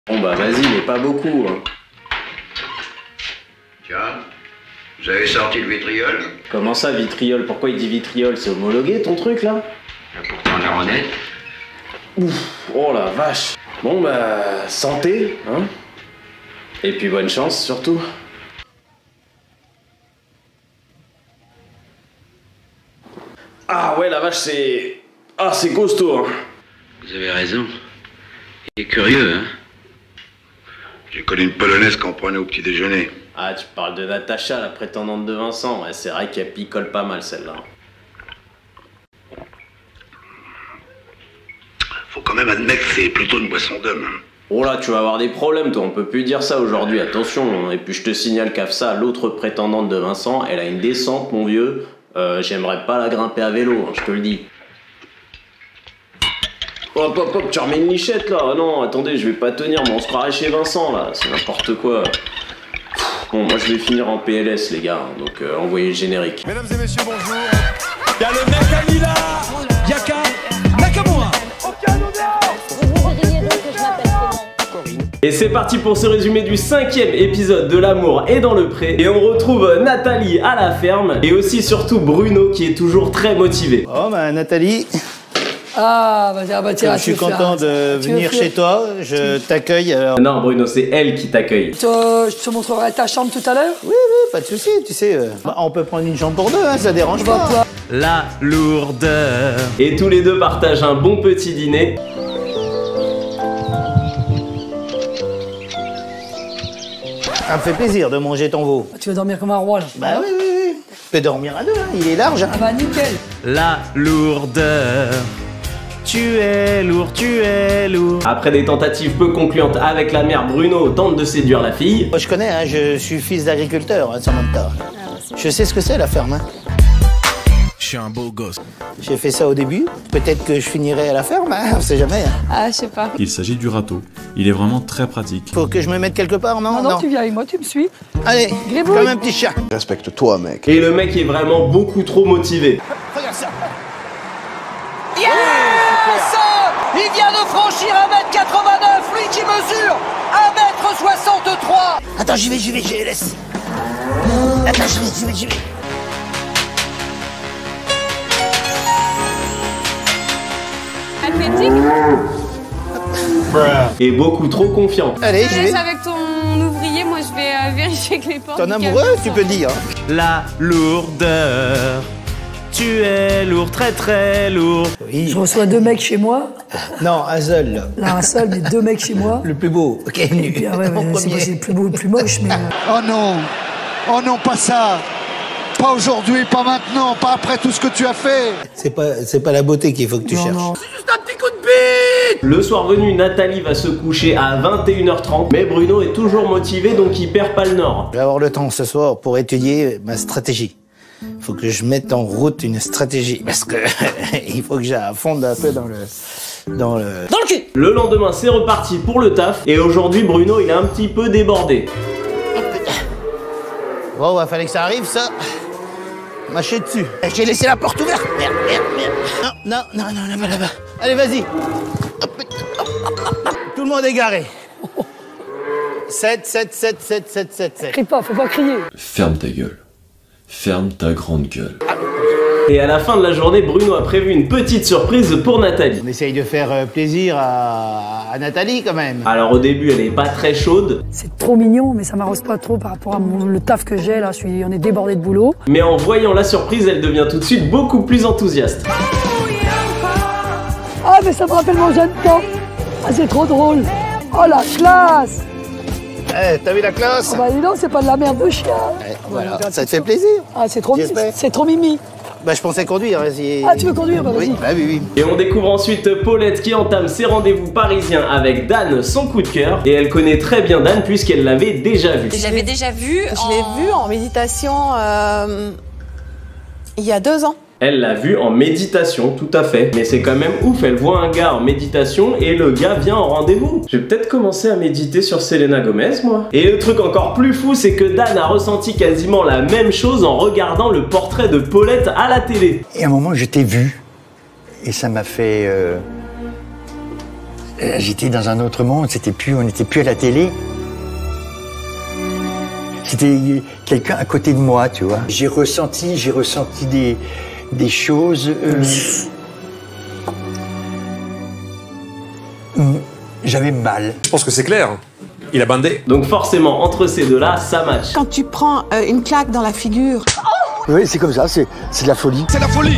Bon bah vas-y, mais pas beaucoup. Hein. Tiens, vous avez sorti le vitriol? Comment ça, vitriol? Pourquoi il dit vitriol? C'est homologué ton truc là? Pourtant la honnête. Ouf, oh la vache. Bon bah, santé, hein? Et puis bonne chance surtout. Ah ouais, la vache, c'est... Ah, c'est costaud, hein. Vous avez raison. Il est curieux, hein? J'ai connu une Polonaise qu'on prenait au petit déjeuner. Ah, tu parles de Natacha, la prétendante de Vincent. Ouais, c'est vrai qu'elle picole pas mal, celle-là. Faut quand même admettre que c'est plutôt une boisson d'homme. Oh là, tu vas avoir des problèmes, toi. On peut plus dire ça aujourd'hui, attention. Et puis je te signale qu'Afsa, l'autre prétendante de Vincent, elle a une descente, mon vieux. J'aimerais pas la grimper à vélo, hein, je te le dis. Hop, hop, hop, tu remets une lichette là. Oh non, attendez, je vais pas tenir, mais on se croirait chez Vincent là. C'est n'importe quoi. Bon, moi je vais finir en PLS, les gars. Donc envoyez le générique. Mesdames et messieurs, bonjour. Y'a le mec Amila, Yaka, Nakamura. Et c'est parti pour ce résumé du 5e épisode de L'amour est dans le pré. Et on retrouve Nathalie à la ferme. Et aussi surtout Bruno qui est toujours très motivé. Oh bah Nathalie, Ah bah tiens, je suis content de venir chez toi, je t'accueille. Non Bruno, c'est elle qui t'accueille. Je te montrerai ta chambre tout à l'heure. Oui, pas de souci, tu sais. On peut prendre une chambre pour deux, hein, ça dérange pas. La lourdeur. Et tous les deux partagent un bon petit dîner. Ça me fait plaisir de manger ton veau. Tu vas dormir comme un roi là. Bah oui. Tu peux dormir à deux, hein, il est large. Hein. Ah bah nickel. La lourdeur. Tu es lourd, tu es lourd. Après des tentatives peu concluantes avec la mère, Bruno tente de séduire la fille. Moi je connais, hein, je suis fils d'agriculteur, hein, Samantha. Je sais ce que c'est la ferme. Hein. Je suis un beau gosse. J'ai fait ça au début, peut-être que je finirai à la ferme, hein, on sait jamais. Hein. Ah, je sais pas. Il s'agit du râteau. Il est vraiment très pratique. Faut que je me mette quelque part, non? Non, tu viens avec moi, tu me suis. Allez, Gribouille. comme un petit chat. Respecte-toi, mec. Et le mec est vraiment beaucoup trop motivé. Regarde ça. Yes! Il vient de franchir 1m89, lui qui mesure 1m63. Attends, j'y vais, je laisse. Attends, j'y vais. Athlétique. Et beaucoup trop confiant. Allez, Je j'y te vais. laisse avec ton ouvrier, moi je vais vérifier que les portes. Ton du amoureux, camion tu sont- peux dire. La lourdeur. Tu es lourd, très très lourd. Oui. Je reçois 2 mecs chez moi. Non, un seul, là. Là, un seul, mais 2 mecs chez moi. Le plus beau, qui est venu. Et puis, ah ouais, en c'est premier. le plus beau, le plus moche, mais. Oh non, pas ça. Pas aujourd'hui, pas maintenant, pas après tout ce que tu as fait. C'est pas la beauté qu'il faut que tu cherches. Non. Le soir venu, Nathalie va se coucher à 21h30. Mais Bruno est toujours motivé, donc il perd pas le nord. Je vais avoir le temps ce soir pour étudier ma stratégie. Faut que je mette en route une stratégie parce que il faut que j'affonde un peu dans le cul. Le lendemain, c'est reparti pour le taf. Et aujourd'hui, Bruno, il est un petit peu débordé. Bon, il fallait que ça arrive, ça. Mâcher dessus. J'ai laissé la porte ouverte. Merde. Non, là-bas. Allez, vas-y. Tout le monde est garé. 7. Crie pas, faut pas crier. Ferme ta gueule. Ferme ta grande gueule. Et à la fin de la journée, Bruno a prévu une petite surprise pour Nathalie. On essaye de faire plaisir à Nathalie, quand même. Alors au début, elle est pas très chaude. C'est trop mignon, mais ça m'arrose pas trop par rapport à le taf que j'ai là. On est débordé de boulot. Mais en voyant la surprise, elle devient tout de suite beaucoup plus enthousiaste. Ah, mais ça me rappelle mon jeune temps. Ah, c'est trop drôle. Oh la classe. Eh, t'as vu la classe? Oh bah dis donc, c'est pas de la merde de chien. Voilà, ça te fait plaisir. Ah, c'est trop J'espère. mimi. Bah, je pensais conduire. Si... Ah, tu veux conduire? Bah, vas-y. Oui, bah oui. Et on découvre ensuite Paulette qui entame ses rendez-vous parisiens avec Dan, son coup de cœur. Et elle connaît très bien Dan puisqu'elle l'avait déjà vu. Je l'avais déjà vu. Je l'ai vu en méditation il y a 2 ans. Elle l'a vu en méditation, tout à fait. Mais c'est quand même ouf, elle voit un gars en méditation et le gars vient en rendez-vous. Je vais peut-être commencer à méditer sur Selena Gomez, moi. Et le truc encore plus fou, c'est que Dan a ressenti quasiment la même chose en regardant le portrait de Paulette à la télé. Et à un moment, je t'ai vu. Et ça m'a fait... J'étais dans un autre monde, on n'était plus à la télé. C'était quelqu'un à côté de moi, tu vois. J'ai ressenti des choses. J'avais mal. Je pense que c'est clair. Il a bandé. Donc forcément, entre ces deux-là, ça match. Quand tu prends une claque dans la figure. Oui, c'est comme ça, c'est de la folie. C'est la folie,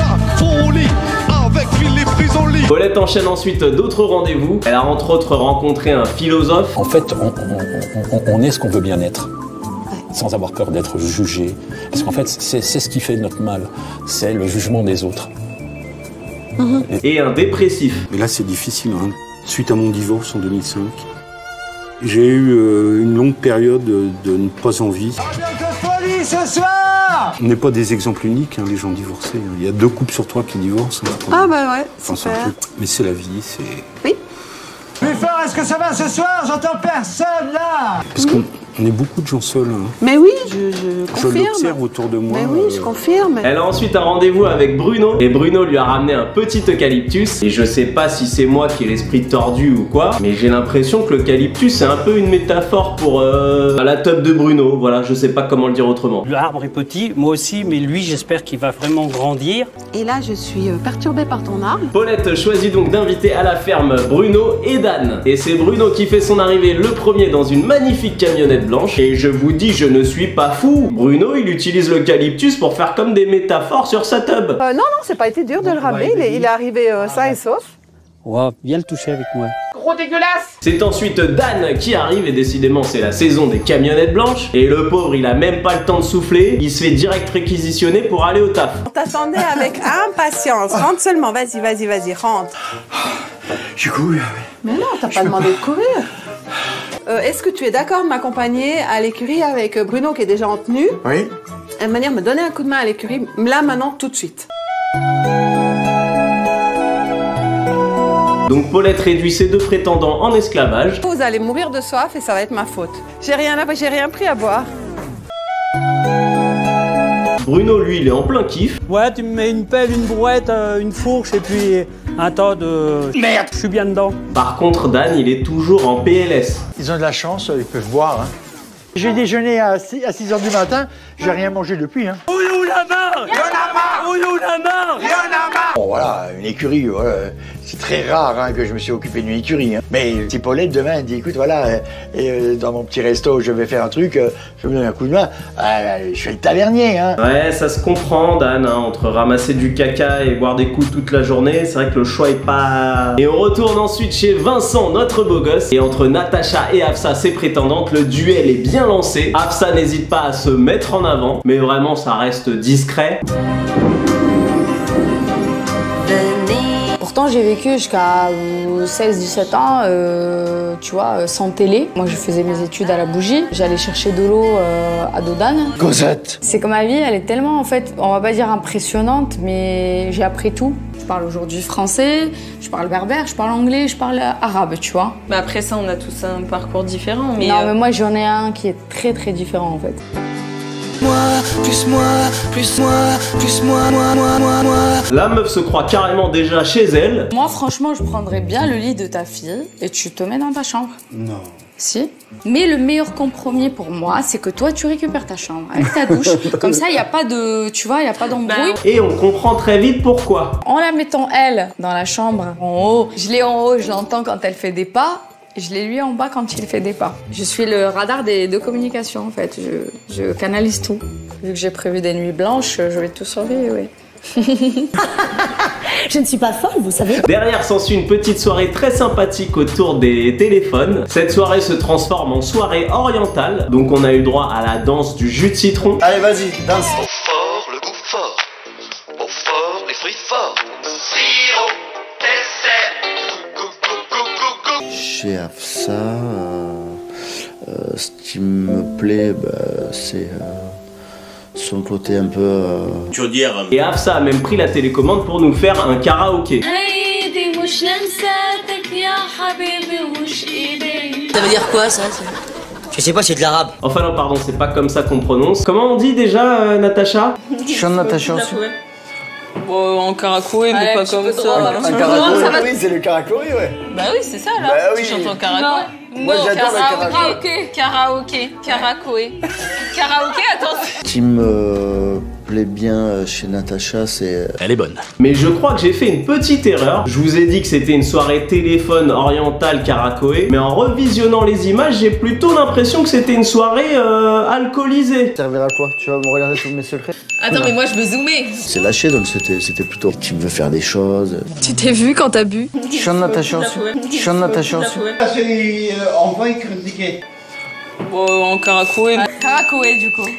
avec Philippe Risoli. Paulette enchaîne ensuite d'autres rendez-vous. Elle a entre autres rencontré un philosophe. En fait, on est ce qu'on veut bien être, sans avoir peur d'être jugé. Parce qu'en fait, c'est ce qui fait notre mal, c'est le jugement des autres. Et un dépressif. Mais là, c'est difficile, hein. Suite à mon divorce en 2005, j'ai eu une longue période de ne pas envie. Ambiance de folie ce soir! On n'est pas des exemples uniques, hein, les gens divorcés. Il y a 2 couples sur 3 qui divorcent. Hein, Ah bah ouais, enfin, super. mais c'est la vie, c'est... Oui. Plus fort, est-ce que ça va ce soir? J'entends personne là! Parce qu'on est beaucoup de gens seuls. Hein. Mais oui, je Je confirme. l'observe autour de moi. Mais oui, je confirme. Elle a ensuite un rendez-vous avec Bruno. Et Bruno lui a ramené un petit eucalyptus. Et je sais pas si c'est moi qui ai l'esprit tordu ou quoi, mais j'ai l'impression que l'eucalyptus c'est un peu une métaphore pour la teub de Bruno. Voilà, je sais pas comment le dire autrement. L'arbre est petit, moi aussi, mais lui j'espère qu'il va vraiment grandir. Et là, je suis perturbée par ton arbre. Paulette choisit donc d'inviter à la ferme Bruno et Dan. Et c'est Bruno qui fait son arrivée le premier dans une magnifique camionnette blanche. Et je vous dis, je ne suis pas fou. Bruno, il utilise l'eucalyptus pour faire comme des métaphores sur sa tub. Non, c'est pas été dur de le ramener, il est arrivé sain et sauf. Ouais, viens le toucher avec moi. Gros dégueulasse! C'est ensuite Dan qui arrive et décidément c'est la saison des camionnettes blanches. Et le pauvre, il a même pas le temps de souffler. Il se fait direct réquisitionner pour aller au taf. On t'attendait avec impatience. Rentre seulement, vas-y, rentre. J'ai couru. Mais non, t'as pas demandé de courir. Est-ce que tu es d'accord de m'accompagner à l'écurie avec Bruno qui est déjà en tenue? Oui. De manière me donner un coup de main à l'écurie, là, maintenant, tout de suite. Donc Paulette réduit ses 2 prétendants en esclavage. Vous allez mourir de soif et ça va être ma faute. J'ai rien pris à boire. Bruno, lui, il est en plein kiff. Ouais, tu me mets une pelle, une brouette, une fourche et puis un tas de... Merde! Je suis bien dedans. Par contre, Dan, il est toujours en PLS. Ils ont de la chance, ils peuvent boire. Hein. J'ai déjeuné à 6h du matin, j'ai rien mangé depuis. Hein. Bon voilà, une écurie, voilà. C'est très rare hein, que je me suis occupé d'une écurie. Hein. Mais si Paulette demain elle dit écoute voilà, dans mon petit resto je vais faire un truc, je me donne un coup de main, je suis le tavernier. Hein. Ouais, ça se comprend Dan, hein, entre ramasser du caca et boire des coups toute la journée, c'est vrai que le choix est pas... Et on retourne ensuite chez Vincent, notre beau gosse, et entre Natacha et Hafsa, ses prétendantes, le duel est bien lancé. Hafsa n'hésite pas à se mettre en avant, mais vraiment ça reste discret. Pourtant j'ai vécu jusqu'à 16-17 ans, tu vois, sans télé. Moi je faisais mes études à la bougie, j'allais chercher de l'eau à Dodane. Cosette. C'est que ma vie, elle est tellement en fait, on va pas dire impressionnante, mais j'ai appris tout. Je parle aujourd'hui français, je parle berbère, je parle anglais, je parle arabe, tu vois. Bah après ça, on a tous un parcours différent, mais... Non mais moi j'en ai un qui est très très différent en fait. La meuf se croit carrément déjà chez elle. Moi franchement je prendrais bien le lit de ta fille et tu te mets dans ta chambre. Non. Si. Mais le meilleur compromis pour moi, c'est que toi tu récupères ta chambre avec ta douche. Comme ça il n'y a pas de, tu vois, il n'y a pas d'embrouille. Et on comprend très vite pourquoi. En la mettant elle dans la chambre en haut, je l'ai en haut, je l'entends quand elle fait des pas. Je l'ai lui en bas quand il fait des pas. Je suis le radar de communication en fait. Je canalise tout. Vu que j'ai prévu des nuits blanches, je vais tout surveiller, oui. Je ne suis pas folle, vous savez. Derrière s'ensuit une petite soirée très sympathique autour des téléphones. Cette soirée se transforme en soirée orientale. Donc on a eu droit à la danse du jus de citron. Allez, vas-y, danse. Au fort, le goût fort. Au fort, les fruits forts. Sirop, dessert. Chez Hafsa, ce qui me plaît, c'est son côté un peu... Tu veux dire... Et Hafsa a même pris la télécommande pour nous faire un karaoké. Ça veut dire quoi ça? Je sais pas, c'est de l'arabe. Enfin non, pardon, c'est pas comme ça qu'on prononce. Comment on dit déjà, Natacha? Tu chantes Natacha aussi. Bon, en karakoé, mais pas comme ça. Un karakoé, oui, c'est le karakoé, ouais. Bah oui, c'est ça là. Bah oui. Tu chantes en karakoé. Moi j'adore le karakoé. Karaoké. Karaoké, attends. Ce qui me plaît bien chez Natacha, c'est... Elle est bonne. Mais je crois que j'ai fait une petite erreur. Je vous ai dit que c'était une soirée téléphone orientale karakoé, mais en revisionnant les images, j'ai plutôt l'impression que c'était une soirée alcoolisée. Ça servira à quoi? Tu vas me regarder tous mes secrets? Attends, mais moi je veux zoomer. C'est lâché, donc c'était plutôt... Tu me veux faire des choses... Tu t'es vu quand t'as bu? Je chante Natacha aussi. Je chante Natacha aussi. On va y critiquer. Bon, en karakoé. Karakoé du coup.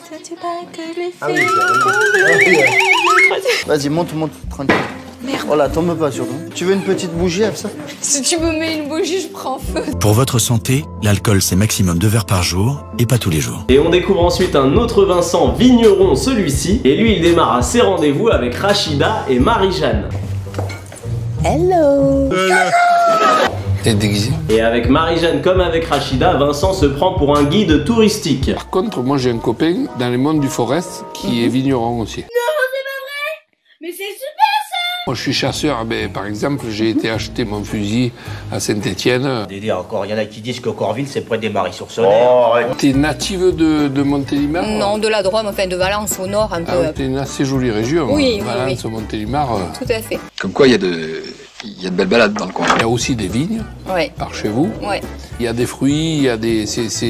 Vas-y, monte, tranquille. Merde. Oh là, tombe pas surtout. Tu veux une petite bougie avec ça? Si tu me mets une bougie, je prends feu. Pour votre santé, l'alcool c'est maximum 2 verres par jour et pas tous les jours. Et on découvre ensuite un autre Vincent vigneron, celui-ci. Et lui, il démarre à ses rendez-vous avec Rachida et Marie-Jeanne. Hello. T'es déguisé? Et avec Marie-Jeanne comme avec Rachida, Vincent se prend pour un guide touristique. Par contre, moi j'ai un copain dans les monts du Forest qui est vigneron aussi. Non, c'est pas vrai! Mais c'est super ça! Moi je suis chasseur, par exemple j'ai été acheter mon fusil à Saint-Étienne. Encore, il y en a qui disent que Corville c'est près des Maris-sur-Saône. T'es native de Montélimar? Non, de la Drôme, enfin de Valence au nord un peu. T'es une assez jolie région. Oui, Valence, Montélimar. Tout à fait. Comme quoi il y a de belles balades dans le coin. Il y a aussi des vignes par chez vous. Ouais. Il y a des fruits, il y a des...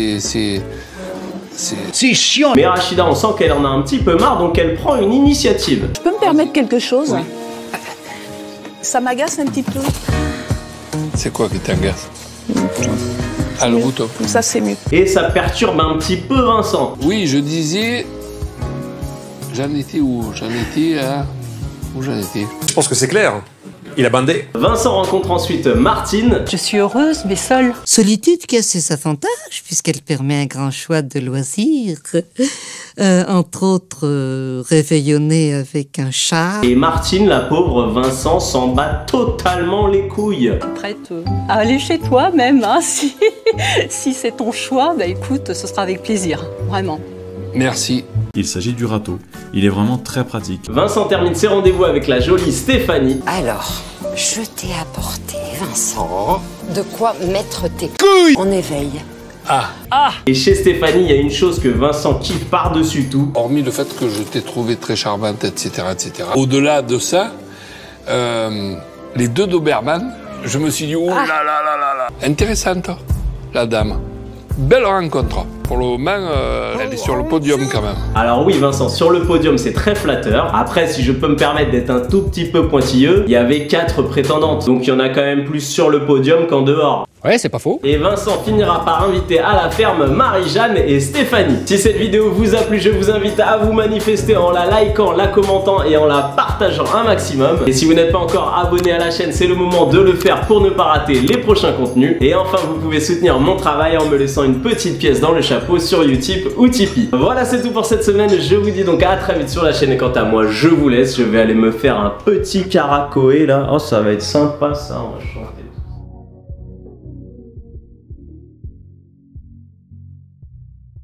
C'est chiant. Mais Rachida, on sent qu'elle en a un petit peu marre, donc elle prend une initiative. Je peux me permettre quelque chose? Oui. Ça m'agace un petit peu. C'est quoi qui t'agace? Ah, le bouton. Ça, c'est mieux. Et ça perturbe un petit peu Vincent. Oui, je disais... J'en étais où? Où j'en étais? Je pense que c'est clair. Il a bandé. Vincent rencontre ensuite Martine. Je suis heureuse, mais seule. Solitude qui a ses avantages, puisqu'elle permet un grand choix de loisirs. Entre autres, réveillonner avec un chat. Et Martine, la pauvre, Vincent s'en bat totalement les couilles. Prête à aller chez toi même, hein, si c'est ton choix, bah écoute, ce sera avec plaisir, vraiment. Merci. Il s'agit du râteau. Il est vraiment très pratique. Vincent termine ses rendez-vous avec la jolie Stéphanie. Alors, je t'ai apporté, Vincent, de quoi mettre tes couilles en éveil. Et chez Stéphanie, il y a une chose que Vincent kiffe par-dessus tout. Hormis le fait que je t'ai trouvé très charmante, etc., etc. Au-delà de ça, les deux Doberman, je me suis dit, oh là là là là là. Intéressante, la dame. Belle rencontre. Pour le moment, elle est sur le podium quand même. Alors oui Vincent, sur le podium c'est très flatteur. Après, si je peux me permettre d'être un tout petit peu pointilleux, il y avait 4 prétendantes. Donc il y en a quand même plus sur le podium qu'en dehors. Ouais, c'est pas faux. Et Vincent finira par inviter à la ferme Marie-Jeanne et Stéphanie. Si cette vidéo vous a plu, je vous invite à vous manifester en la likant, la commentant et en la partageant un maximum. Et si vous n'êtes pas encore abonné à la chaîne, c'est le moment de le faire pour ne pas rater les prochains contenus. Et enfin, vous pouvez soutenir mon travail en me laissant une petite pièce dans le chapeau sur Utip ou Tipeee. Voilà, c'est tout pour cette semaine. Je vous dis donc à très vite sur la chaîne. Et quant à moi, je vous laisse. Je vais aller me faire un petit karakoé là. Oh, ça va être sympa ça, on va chanter.